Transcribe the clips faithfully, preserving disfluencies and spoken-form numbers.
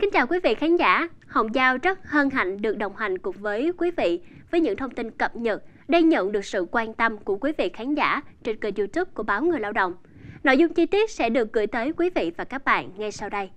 kính chào quý vị khán giả. Hồng Giao rất hân hạnh được đồng hành cùng với quý vị với những thông tin cập nhật đang nhận được sự quan tâm của quý vị khán giả trên kênh YouTube của báo Người Lao động. Nội dung chi tiết sẽ được gửi tới quý vị và các bạn ngay sau đây.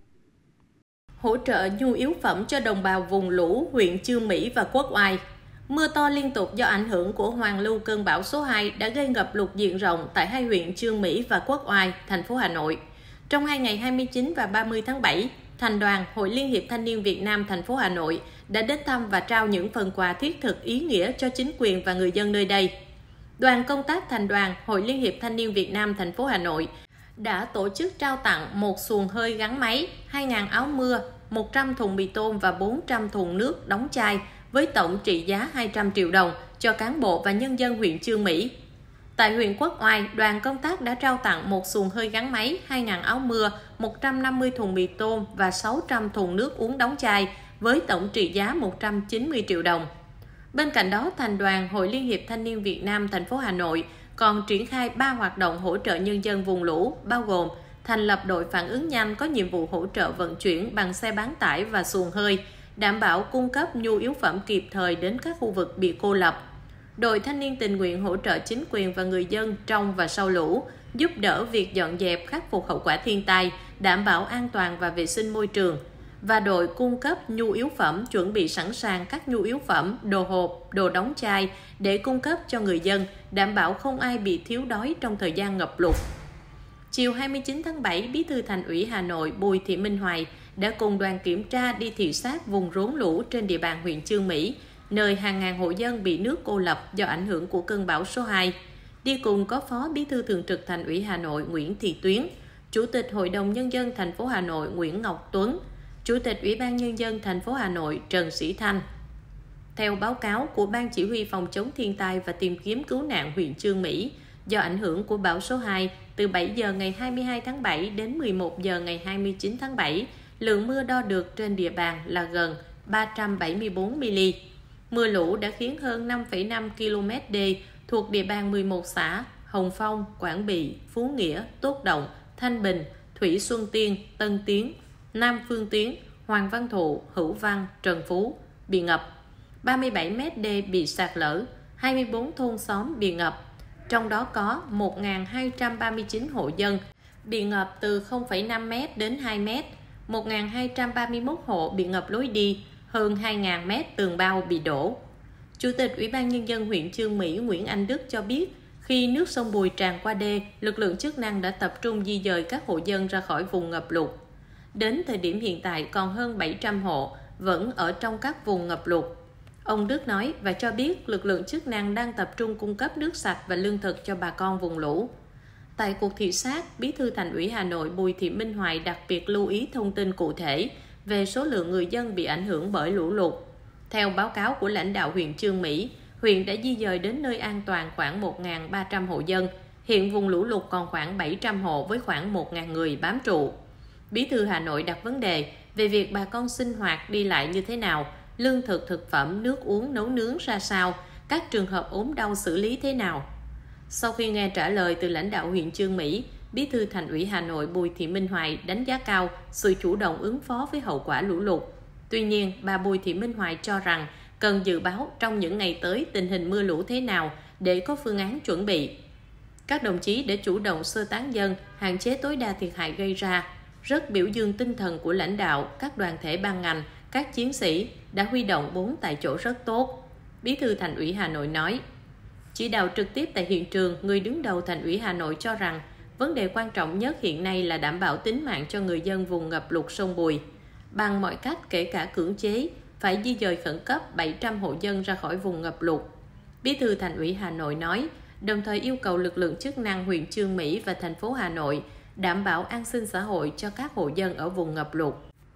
Hỗ trợ nhu yếu phẩm cho đồng bào vùng lũ huyện Chương Mỹ và Quốc Oai. Mưa to liên tục do ảnh hưởng của hoàn lưu cơn bão số hai đã gây ngập lụt diện rộng tại hai huyện Chương Mỹ và Quốc Oai, thành phố Hà Nội. Trong hai ngày hai mươi chín và ba mươi tháng bảy, Thành đoàn Hội Liên hiệp Thanh niên Việt Nam thành phố Hà Nội đã đến thăm và trao những phần quà thiết thực ý nghĩa cho chính quyền và người dân nơi đây. Đoàn công tác Thành đoàn Hội Liên hiệp Thanh niên Việt Nam thành phố Hà Nội đã tổ chức trao tặng một xuồng hơi gắn máy, hai nghìn áo mưa, một trăm thùng mì tôm và bốn trăm thùng nước đóng chai với tổng trị giá hai trăm triệu đồng cho cán bộ và nhân dân huyện Chương Mỹ. Tại huyện Quốc Oai, đoàn công tác đã trao tặng một xuồng hơi gắn máy, hai nghìn áo mưa, một trăm năm mươi thùng mì tôm và sáu trăm thùng nước uống đóng chai với tổng trị giá một trăm chín mươi triệu đồng. Bên cạnh đó, Thành đoàn Hội Liên hiệp Thanh niên Việt Nam thành phố Hà Nội còn triển khai ba hoạt động hỗ trợ nhân dân vùng lũ, bao gồm thành lập đội phản ứng nhanh có nhiệm vụ hỗ trợ vận chuyển bằng xe bán tải và xuồng hơi, đảm bảo cung cấp nhu yếu phẩm kịp thời đến các khu vực bị cô lập. Đội thanh niên tình nguyện hỗ trợ chính quyền và người dân trong và sau lũ, giúp đỡ việc dọn dẹp khắc phục hậu quả thiên tai, đảm bảo an toàn và vệ sinh môi trường. Và đội cung cấp nhu yếu phẩm chuẩn bị sẵn sàng các nhu yếu phẩm, đồ hộp, đồ đóng chai để cung cấp cho người dân, đảm bảo không ai bị thiếu đói trong thời gian ngập lụt. Chiều hai mươi chín tháng bảy, Bí thư Thành ủy Hà Nội Bùi Thị Minh Hoài đã cùng đoàn kiểm tra đi thị sát vùng rốn lũ trên địa bàn huyện Chương Mỹ, nơi hàng ngàn hộ dân bị nước cô lập do ảnh hưởng của cơn bão số hai. Đi cùng có Phó Bí thư Thường trực Thành ủy Hà Nội Nguyễn Thị Tuyến, Chủ tịch Hội đồng Nhân dân thành phố Hà Nội Nguyễn Ngọc Tuấn, Chủ tịch Ủy ban Nhân dân thành phố Hà Nội Trần Sĩ Thanh. Theo báo cáo của Ban Chỉ huy Phòng chống thiên tai và tìm kiếm cứu nạn huyện Chương Mỹ, do ảnh hưởng của bão số hai, từ bảy giờ ngày hai mươi hai tháng bảy đến mười một giờ ngày hai mươi chín tháng bảy, lượng mưa đo được trên địa bàn là gần ba trăm bảy mươi bốn mi-li-mét. Mưa lũ đã khiến hơn năm phẩy năm ki lô mét đê thuộc địa bàn mười một xã Hồng Phong, Quảng Bị, Phú Nghĩa, Tốt Động, Thanh Bình, Thủy Xuân Tiên, Tân Tiến, Nam Phương Tiến, Hoàng Văn Thụ, Hữu Văn, Trần Phú bị ngập, ba mươi bảy mét đê bị sạt lở, hai mươi bốn thôn xóm bị ngập, trong đó có một nghìn hai trăm ba mươi chín hộ dân bị ngập từ không phẩy năm mét đến hai mét, một nghìn hai trăm ba mươi mốt hộ bị ngập lối đi, hơn hai nghìn mét tường bao bị đổ. Chủ tịch Ủy ban Nhân dân huyện Chương Mỹ Nguyễn Anh Đức cho biết, khi nước sông Bùi tràn qua đê, lực lượng chức năng đã tập trung di dời các hộ dân ra khỏi vùng ngập lụt. Đến thời điểm hiện tại còn hơn bảy trăm hộ vẫn ở trong các vùng ngập lụt. Ông Đức nói và cho biết lực lượng chức năng đang tập trung cung cấp nước sạch và lương thực cho bà con vùng lũ. Tại cuộc thị sát, Bí thư Thành ủy Hà Nội Bùi Thị Minh Hoài đặc biệt lưu ý thông tin cụ thể về số lượng người dân bị ảnh hưởng bởi lũ lụt. Theo báo cáo của lãnh đạo huyện Chương Mỹ, huyện đã di dời đến nơi an toàn khoảng một nghìn ba trăm hộ dân. Hiện vùng lũ lụt còn khoảng bảy trăm hộ với khoảng một nghìn người bám trụ. Bí thư Hà Nội đặt vấn đề về việc bà con sinh hoạt đi lại như thế nào, lương thực thực phẩm, nước uống, nấu nướng ra sao, các trường hợp ốm đau xử lý thế nào. Sau khi nghe trả lời từ lãnh đạo huyện Chương Mỹ, Bí thư Thành ủy Hà Nội Bùi Thị Minh Hoài đánh giá cao sự chủ động ứng phó với hậu quả lũ lụt. Tuy nhiên, bà Bùi Thị Minh Hoài cho rằng cần dự báo trong những ngày tới tình hình mưa lũ thế nào để có phương án chuẩn bị. Các đồng chí để chủ động sơ tán dân, hạn chế tối đa thiệt hại gây ra. Rất biểu dương tinh thần của lãnh đạo, các đoàn thể ban ngành, các chiến sĩ đã huy động bốn tại chỗ rất tốt. Bí thư Thành ủy Hà Nội nói, chỉ đạo trực tiếp tại hiện trường, người đứng đầu Thành ủy Hà Nội cho rằng vấn đề quan trọng nhất hiện nay là đảm bảo tính mạng cho người dân vùng ngập lụt sông Bùi. Bằng mọi cách kể cả cưỡng chế, phải di dời khẩn cấp bảy trăm hộ dân ra khỏi vùng ngập lụt. Bí thư Thành ủy Hà Nội nói, đồng thời yêu cầu lực lượng chức năng huyện Chương Mỹ và thành phố Hà Nội đảm bảo an sinh xã hội cho các hộ dân ở vùng ngập lụt.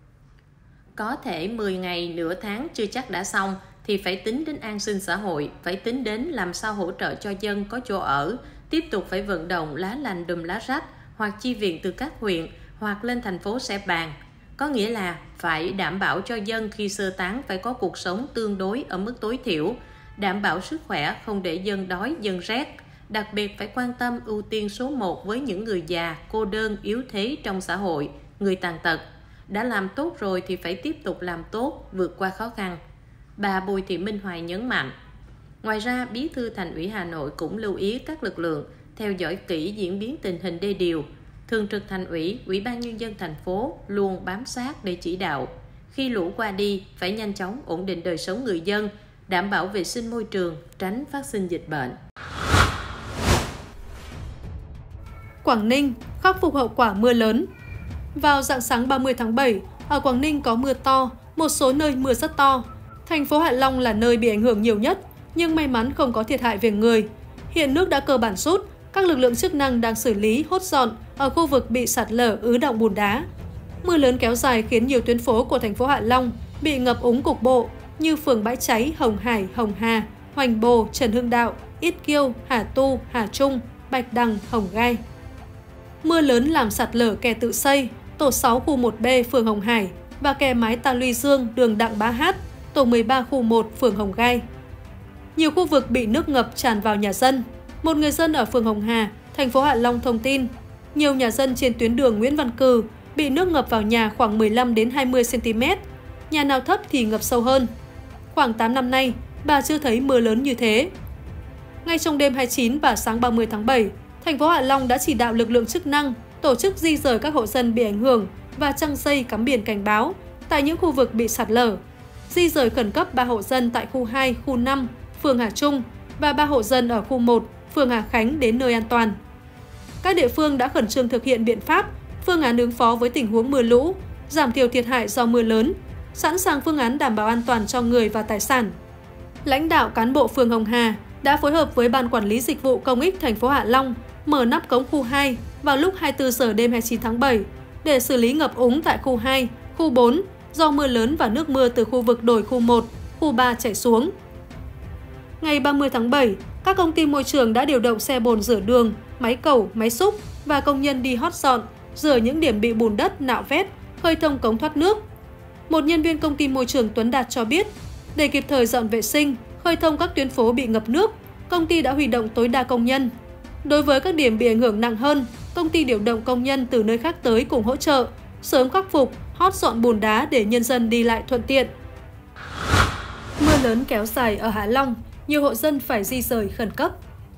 Có thể mười ngày, nửa tháng chưa chắc đã xong, thì phải tính đến an sinh xã hội, phải tính đến làm sao hỗ trợ cho dân có chỗ ở, tiếp tục phải vận động lá lành đùm lá rách, hoặc chi viện từ các huyện, hoặc lên thành phố sẽ bàn. Có nghĩa là phải đảm bảo cho dân khi sơ tán phải có cuộc sống tương đối ở mức tối thiểu, đảm bảo sức khỏe không để dân đói, dân rét. Đặc biệt phải quan tâm ưu tiên số một với những người già, cô đơn, yếu thế trong xã hội, người tàn tật. đã làm tốt rồi thì phải tiếp tục làm tốt, vượt qua khó khăn. Bà Bùi Thị Minh Hoài nhấn mạnh. Ngoài ra, Bí thư Thành ủy Hà Nội cũng lưu ý các lực lượng theo dõi kỹ diễn biến tình hình đê điều. Thường trực Thành ủy, Ủy ban Nhân dân thành phố luôn bám sát để chỉ đạo. Khi lũ qua đi, phải nhanh chóng ổn định đời sống người dân, đảm bảo vệ sinh môi trường, tránh phát sinh dịch bệnh. Quảng Ninh khắc phục hậu quả mưa lớn. Vào rạng sáng ba mươi tháng bảy, ở Quảng Ninh có mưa to, một số nơi mưa rất to. Thành phố Hạ Long là nơi bị ảnh hưởng nhiều nhất, nhưng may mắn không có thiệt hại về người. Hiện nước đã cơ bản rút, các lực lượng chức năng đang xử lý, hốt dọn ở khu vực bị sạt lở ứ đọng bùn đá. Mưa lớn kéo dài khiến nhiều tuyến phố của thành phố Hạ Long bị ngập úng cục bộ như phường Bãi Cháy, Hồng Hải, Hồng Hà, Hoành Bồ, Trần Hưng Đạo, Ít Kiêu, Hà Tu, Hà Trung, Bạch Đằng, Hồng Gai. Mưa lớn làm sạt lở kè Tự Xây, tổ sáu khu một B phường Hồng Hải và kè mái Ta Luy Dương, đường Đặng Bá Hát, tổ mười ba khu một phường Hồng Gai. Nhiều khu vực bị nước ngập tràn vào nhà dân. Một người dân ở phường Hồng Hà, thành phố Hạ Long thông tin, nhiều nhà dân trên tuyến đường Nguyễn Văn Cừ bị nước ngập vào nhà khoảng mười lăm đến hai mươi xăng ti mét, nhà nào thấp thì ngập sâu hơn. Khoảng tám năm nay, bà chưa thấy mưa lớn như thế. Ngay trong đêm hai mươi chín và sáng ba mươi tháng bảy, thành phố Hạ Long đã chỉ đạo lực lượng chức năng tổ chức di rời các hộ dân bị ảnh hưởng và trăng dây cắm biển cảnh báo tại những khu vực bị sạt lở. Di rời khẩn cấp ba hộ dân tại khu hai, khu năm, phường Hà Trung và ba hộ dân ở khu một, phường Hà Khánh đến nơi an toàn. Các địa phương đã khẩn trương thực hiện biện pháp, phương án ứng phó với tình huống mưa lũ, giảm thiểu thiệt hại do mưa lớn, sẵn sàng phương án đảm bảo an toàn cho người và tài sản. Lãnh đạo cán bộ phường Hồng Hà đã phối hợp với Ban Quản lý Dịch vụ Công ích thành phố Hạ Long mở nắp cống khu hai vào lúc hai mươi tư giờ đêm hai mươi chín tháng bảy để xử lý ngập úng tại khu hai, khu bốn do mưa lớn và nước mưa từ khu vực đồi khu một, khu ba chảy xuống. Ngày ba mươi tháng bảy, các công ty môi trường đã điều động xe bồn rửa đường, máy cẩu, máy xúc và công nhân đi hót dọn, rửa những điểm bị bùn đất, nạo vét, khơi thông cống thoát nước. Một nhân viên công ty môi trường Tuấn Đạt cho biết, để kịp thời dọn vệ sinh, khơi thông các tuyến phố bị ngập nước, công ty đã huy động tối đa công nhân. Đối với các điểm bị ảnh hưởng nặng hơn, công ty điều động công nhân từ nơi khác tới cùng hỗ trợ, sớm khắc phục, hót dọn bùn đá để nhân dân đi lại thuận tiện. Mưa lớn kéo dài ở Hạ Long, nhiều hộ dân phải di rời khẩn cấp.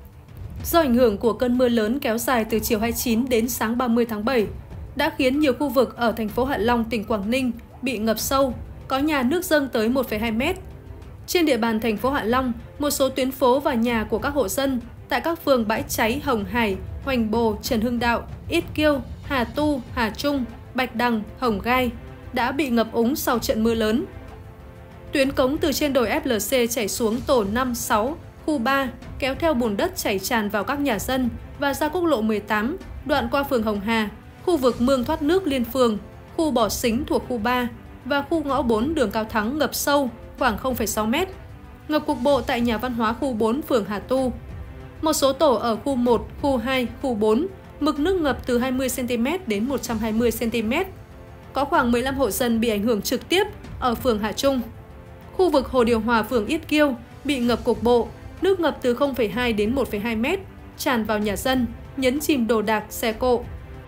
Do ảnh hưởng của cơn mưa lớn kéo dài từ chiều hai mươi chín đến sáng ba mươi tháng bảy, đã khiến nhiều khu vực ở thành phố Hạ Long, tỉnh Quảng Ninh bị ngập sâu, có nhà nước dâng tới một phẩy hai mét. Trên địa bàn thành phố Hạ Long, một số tuyến phố và nhà của các hộ dân tại các phường Bãi Cháy, Hồng Hải, Hoành Bồ, Trần Hưng Đạo, Ít Kiêu, Hà Tu, Hà Trung, Bạch Đằng, Hồng Gai đã bị ngập úng sau trận mưa lớn. Tuyến cống từ trên đồi ép lờ xê chảy xuống tổ năm, sáu, khu ba, kéo theo bùn đất chảy tràn vào các nhà dân và ra quốc lộ mười tám, đoạn qua phường Hồng Hà, khu vực mương thoát nước liên phường, khu Bỏ Xính thuộc khu ba và khu ngõ bốn đường Cao Thắng ngập sâu khoảng không phẩy sáu mét. Ngập cục bộ tại nhà văn hóa khu bốn phường Hà Tu. Một số tổ ở khu một, khu hai, khu bốn, mực nước ngập từ hai mươi xăng ti mét đến một trăm hai mươi xăng ti mét. Có khoảng mười lăm hộ dân bị ảnh hưởng trực tiếp ở phường Hà Trung. Khu vực Hồ Điều Hòa phường Ít Kiêu bị ngập cục bộ, nước ngập từ không phẩy hai đến một phẩy hai mét, tràn vào nhà dân, nhấn chìm đồ đạc, xe cộ.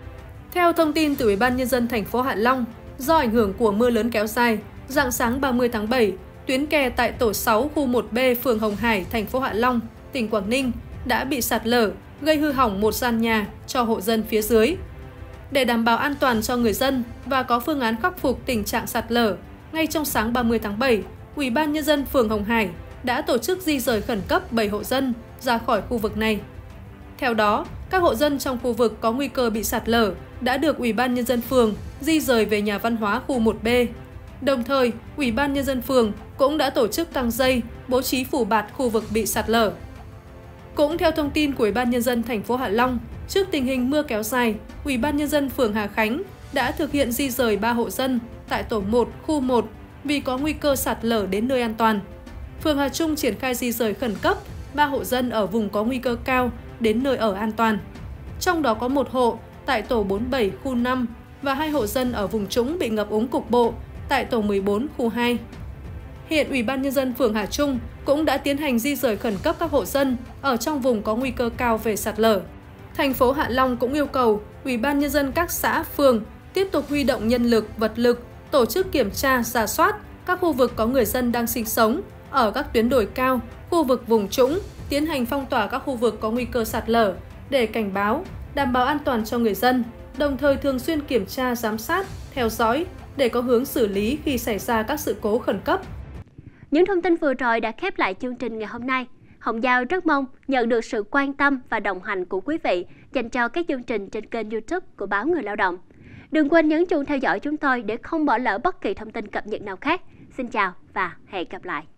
Theo thông tin từ Ủy ban Nhân dân thành phố Hạ Long, do ảnh hưởng của mưa lớn kéo dài, rạng sáng ba mươi tháng bảy, tuyến kè tại tổ sáu khu một B phường Hồng Hải, thành phố Hạ Long, tỉnh Quảng Ninh đã bị sạt lở, gây hư hỏng một gian nhà cho hộ dân phía dưới. Để đảm bảo an toàn cho người dân và có phương án khắc phục tình trạng sạt lở, ngay trong sáng ba mươi tháng bảy, Ủy ban Nhân dân phường Hồng Hải đã tổ chức di rời khẩn cấp bảy hộ dân ra khỏi khu vực này. Theo đó, các hộ dân trong khu vực có nguy cơ bị sạt lở đã được Ủy ban Nhân dân phường di rời về nhà văn hóa khu một B. Đồng thời, Ủy ban Nhân dân phường cũng đã tổ chức căng dây, bố trí phủ bạt khu vực bị sạt lở. Cũng theo thông tin của Ủy ban Nhân dân thành phố Hạ Long, trước tình hình mưa kéo dài, Ủy ban Nhân dân phường Hà Khánh đã thực hiện di rời ba hộ dân tại tổ một, khu một vì có nguy cơ sạt lở đến nơi an toàn. Phường Hà Trung triển khai di rời khẩn cấp ba hộ dân ở vùng có nguy cơ cao đến nơi ở an toàn. Trong đó có một hộ tại tổ bốn mươi bảy, khu năm và hai hộ dân ở vùng trũng bị ngập úng cục bộ tại tổ mười bốn, khu hai. Hiện Ủy ban Nhân dân phường Hà Trung cũng đã tiến hành di rời khẩn cấp các hộ dân ở trong vùng có nguy cơ cao về sạt lở. Thành phố Hạ Long cũng yêu cầu Ủy ban Nhân dân các xã, phường tiếp tục huy động nhân lực, vật lực, tổ chức kiểm tra, rà soát các khu vực có người dân đang sinh sống ở các tuyến đồi cao, khu vực vùng trũng, tiến hành phong tỏa các khu vực có nguy cơ sạt lở để cảnh báo, đảm bảo an toàn cho người dân, đồng thời thường xuyên kiểm tra, giám sát, theo dõi để có hướng xử lý khi xảy ra các sự cố khẩn cấp. Những thông tin vừa rồi đã khép lại chương trình ngày hôm nay. Hồng Giao rất mong nhận được sự quan tâm và đồng hành của quý vị dành cho các chương trình trên kênh YouTube của Báo Người Lao động. Đừng quên nhấn chuông theo dõi chúng tôi để không bỏ lỡ bất kỳ thông tin cập nhật nào khác. Xin chào và hẹn gặp lại!